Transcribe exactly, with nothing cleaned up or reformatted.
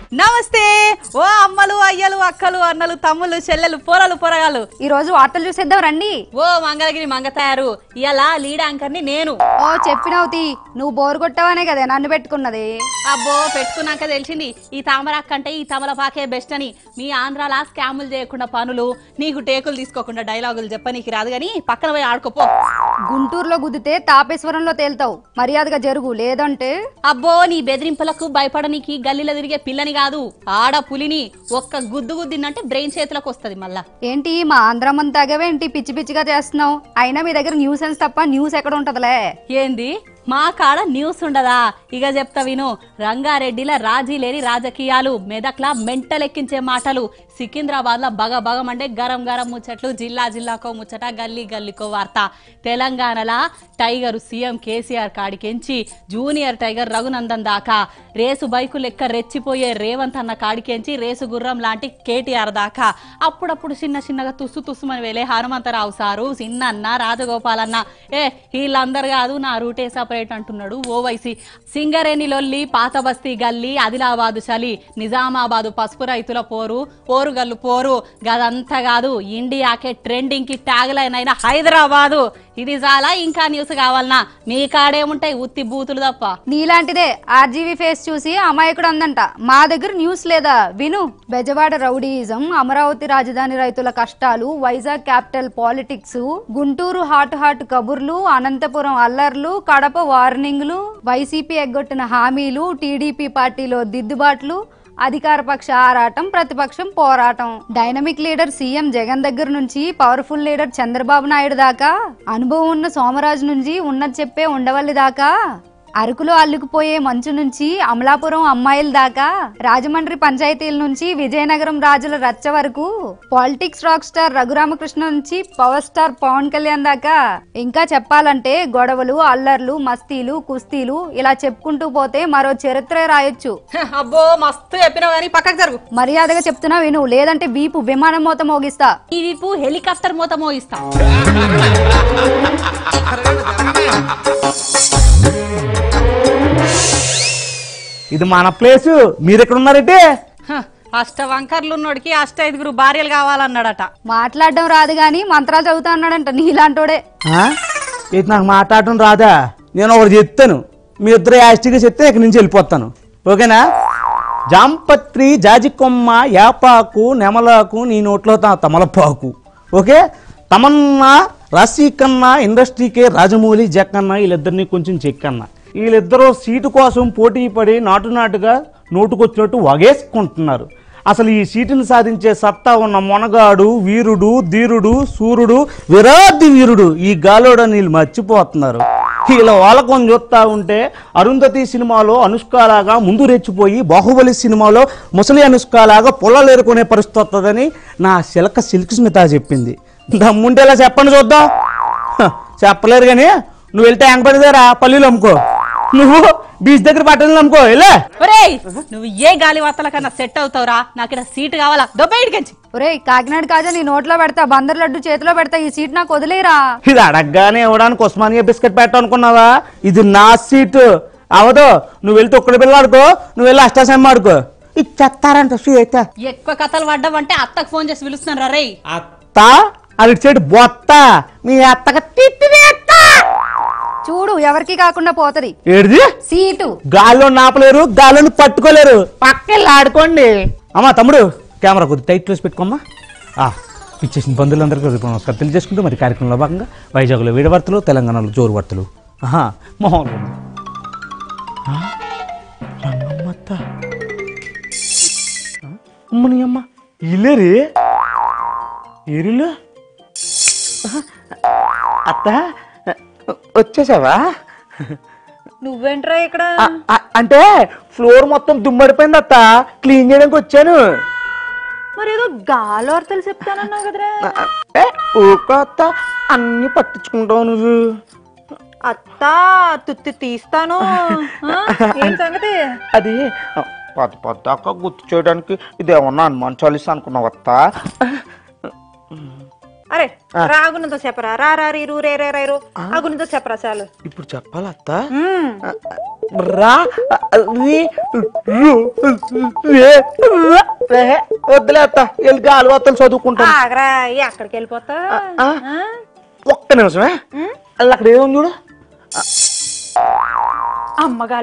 నమస్తే ఓ అమ్మలు అయ్యలు అక్కలు అన్నలు తమ్ముళ్ళు చెల్లెలు పోరలు పోరగాళ్ళు ఈ రోజు వార్తలు చూసేద్దాం రండి. ఓ మంగళగిరి మంగ తయారు ఇలా లీడ్ యాంకర్ ని నేను. ఓ చెప్పినవుతి నువ్వు బోరు కొట్టావనే కదా నన్ను పెట్టుకున్నది. అబ్బో పెట్టుకున్నాక తెలిసింది ఈ తామరాక్ కంటే ఈ తమలపాకే బెస్ట్ అని. మీ ఆంధ్రాలా స్కాములు చేయకుండా పనులు, నీకు టేకులు తీసుకోకుండా డైలాగులు చెప్ప నీకు రాదు గాని పక్కన పోయి ఆడుకోపో. గుంటూరులో గుద్దితే తాపేశ్వరంలో తేల్తావు, మర్యాదగా జరుగు లేదంటే. అబ్బో నీ బెదిరింపులకు భయపడనీకి గల్లీలో తిరిగే పిల్లని కాదు, ఆడ పులిని. ఒక్క గుద్దు గుద్దిందంటే బ్రెయిన్ చేతులకు వస్తుంది మళ్ళా. ఏంటి మా ఆంధ్రమని తాగవేంటి పిచ్చి పిచ్చిగా చేస్తున్నావు? అయినా మీ దగ్గర న్యూస్ సెన్స్ తప్ప న్యూస్ ఎక్కడ ఉంటదిలే. ఏంది మా కాడ న్యూస్ ఉండదా? ఇక చెప్తా విను. రంగారెడ్డిల రాజీ లేని రాజకీయాలు, మెదక్లా మెంటల్ ఎక్కించే మాటలు, సికింద్రాబాద్ లో బగ బగమండే గరం గరం ముచ్చట్లు, జిల్లా జిల్లాకో ముచ్చట, గల్లీ గల్లీకో వార్త. తెలంగాణలా టైగర్ సీఎం కేసీఆర్ కాడికెంచి జూనియర్ టైగర్ రఘునందన్ దాకా, రేసు బైకు లెక్క రెచ్చిపోయే రేవంత్ అన్న కాడికెంచి రేసు గుర్రం లాంటి కేటీఆర్ దాకా, అప్పుడప్పుడు చిన్న చిన్నగా తుస్సు తుస్సుమని వేలే హనుమంతరావు సారు, చిన్నన్న, రాజగోపాలన్న. ఏ వీళ్ళందరు కాదు, నా రూటే సపరేట్ అంటున్నాడు ఓవైసీ. సింగరేణి లొల్లి, పాత బస్తీ గల్లి, ఆదిలాబాదు చలి, నిజామాబాదు పసుపు రైతుల పోరు, పోరుగల్లు పోరు. గదంతా కాదు, ఇండియాకే ట్రెండింగ్ కి ట్యాగ్ లైన్ అయిన హైదరాబాదు. ఇది చాలా ఇంకా న్యూస్ కావాలన్నా? మీ కాడేముంటాయి ఉత్తి బూతులు తప్ప. నీలాంటిదే ఆర్జీవీ ఫేస్ చూసి అమాయకుడు అందంట. మా దగ్గర న్యూస్ లేదా? విను. బెజవాడ రౌడీయిజం, అమరావతి రాజధాని రైతుల కష్టాలు, Vizag capital politics, Guntur hot hot కబుర్లు, అనంతపురం అల్లర్లు, కడప వార్నింగ్లు, వైసీపీ ఎగ్గొట్టిన హామీలు, టీడీపీ పార్టీలో దిద్దుబాట్లు, అధికార పక్ష ఆరాటం, ప్రతిపక్షం పోరాటం. డైనమిక్ లీడర్ సీఎం జగన్ దగ్గర నుంచి పవర్ఫుల్ లీడర్ చంద్రబాబు నాయుడు దాకా, అనుభవం ఉన్న సోమరాజు నుంచి ఉన్నది చెప్పే ఉండవల్లి దాకా, అరకులో అల్లుకుపోయే మంచు నుంచి అమలాపురం అమ్మాయిల దాకా, రాజమండ్రి పంచాయతీల నుంచి విజయనగరం రాజుల రచ్చ వరకు, పాలిటిక్స్ రాక్ స్టార్ రఘురామకృష్ణ నుంచి పవర్ స్టార్ పవన్ కళ్యాణ్ దాకా. ఇంకా చెప్పాలంటే గొడవలు, అల్లర్లు, మస్తీలు, కుస్తీలు ఇలా చెప్పుకుంటూ పోతే మరో చరిత్ర రాయొచ్చు. అబ్బో మస్తు చెప్పినావు కానీ పక్కకు జరుగు. మర్యాదగా చెప్తున్నా విను, లేదంటే వీపు విమానం మోత మోగిస్తా. ఈ వీపు హెలికాప్టర్ మోత మోగిస్తా. ఇది మన ప్లేసు, మీరెక్కడ ఉన్నారంటే? అష్ట వంకర్లున్నోడికి అష్ట ఐదుగురు భార్యలు కావాలన్నాడట. మాట్లాడడం రాదు గాని మంత్రాలు చదువుతా అన్నాడంట నీలాంటోడే. ఇది నాకు మాట్లాడటం రాదా? నేను ఒకటి చెప్తాను, మీ ఇద్దరు యాస్టిగా చెప్తే ఇక్కడి నుంచి వెళ్ళిపోతాను, ఓకేనా? జాంపత్రి, జాజికొమ్మ, యాపాకు, నెమలాకు, నీ నోట్లో తమలపాకు. ఓకే, తమన్నా, రాశికన్నా, ఇండస్ట్రీకే రాజమౌళి, జక్కన్న, వీళ్ళిద్దరిని కొంచెం చెక్కన్న. వీళ్ళిద్దరూ సీటు కోసం పోటీ పడి నాటు నాటుగా నోటుకొచ్చినట్టు వగేసుకుంటున్నారు. అసలు ఈ సీటును సాధించే సత్తా ఉన్న మొనగాడు, వీరుడు, ధీరుడు, సూర్యుడు, విరాటి వీరుడు ఈ గాలోడని వీళ్ళు మర్చిపోతున్నారు. వీళ్ళ వాళ్ళకం చూస్తూ ఉంటే అరుంధతి సినిమాలో అనుష్కలాగా ముందు రెచ్చిపోయి, బాహుబలి సినిమాలో ముసలి అనుష్కలాగా పొలాలు ఏరుకునే పరిస్థితి వస్తుందని నా శిలక సిల్క్ స్మిత చెప్పింది. దమ్ముంటేలా చెప్పండి చూద్దాం. చెప్పలేరు కానీ నువ్వు వెళ్తే ఎంగపడిదారా పల్లీలు అమ్ముకో, నువ్వు బీచ్ దగ్గర బట్టలు అమ్ముకో. వెళ్ళే నువ్వు ఏ గాలి వార్తల కన్నా సెట్ అవుతావురా? నాకు ఇక్కడ సీట్ కావాలా, దొబ్బేడికెంచి. ఒరే కాకినాడ కాజా నీ నోట్లో పెడతా, బందర్ లడ్డు చేతిలో పెడతా, ఈ సీట్ నాకు వదిలేరా. ఇది అడగగానే ఇవ్వడానికి ఉస్మానియా బిస్కెట్ పెట్టాలనుకున్నావా? ఇది నా సీటు అవదు. నువ్వు వెళ్తే ఒక్కడి పిల్లాడుకో, నువ్వు వెళ్ళి అష్టాసమ్మ ఆడుకో. ఇచ్చేస్తారంట సీత. ఎక్కువ కథలు పడ్డావంటే అత్తకు ఫోన్ చేసి పిలుస్తున్నారా రే? అత్త అది సైడ్ బొత్త, మీ అత్తగా చూడు ఎవరికి కాకుండా పోతది. ఏడిది సీటు గాల్లో నాపలేరు, గాల్లోని పట్టుకోలేరు, పక్కెళ్ళి ఆడుకోండి. అమ్మా తమ్ముడు కెమెరా కొద్ది టైట్ క్లోజ్ పెట్టుకోమ్మా. ఇచ్చేసిన బంధువులందరికీ నమస్కారం తెలియజేసుకుంటూ మరి కార్యక్రమంలో భాగంగా వైజాగ్లో వేడి వార్తలు, తెలంగాణలో జోరు వార్తలు. మొహం రంగమ్మత్త అమ్మని అమ్మ ఇల్లేరి ఏరిలో అత్త వచ్చేసావా? నువ్వేంట్రా ఇక్కడ? అంటే ఫ్లోర్ మొత్తం దుమ్మడిపోయింది అత్త, క్లీన్ చేయడానికి వచ్చాను. మరి ఏదో గాలి వార్తలు చెప్తానన్నావు కదరా? ఊక అత్త అన్ని పట్టించుకుంటావు నువ్వు. అత్త తుత్తి తీస్తాను సంగతి. అది పద పద్దాక గుర్తు చేయడానికి ఇదేమన్నా హనుమాన్ చాలీసా అనుకున్నావు అత్త? అరే రాగునితో చెప్పరా రా రా రీరు రే రే రైరు ఆగునితో చెప్పరా చాలు ఇప్పుడు చెప్పాలా అత్త రా రీ రు రే రే వద్దులే అత్త వెళ్ళి గాలి వత్తలు చదువుకుంటా ఆగరా ఎక్కడికి వెళ్ళిపోతా ఒక్క నిమిషమే అక్కడ ఏముంది చూడు అమ్మగా